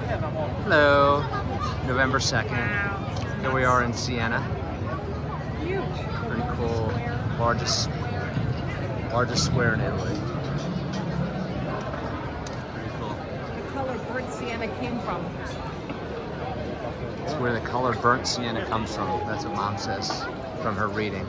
Hello. November 2nd. Here we are in Siena. Pretty cool. Largest square in Italy. Pretty cool. The color burnt sienna came from. It's where the color burnt sienna comes from. That's what Mom says from her reading.